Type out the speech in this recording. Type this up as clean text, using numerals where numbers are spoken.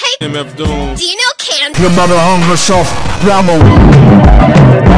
MF Doom. Do you know Can? Your mother hung herself round the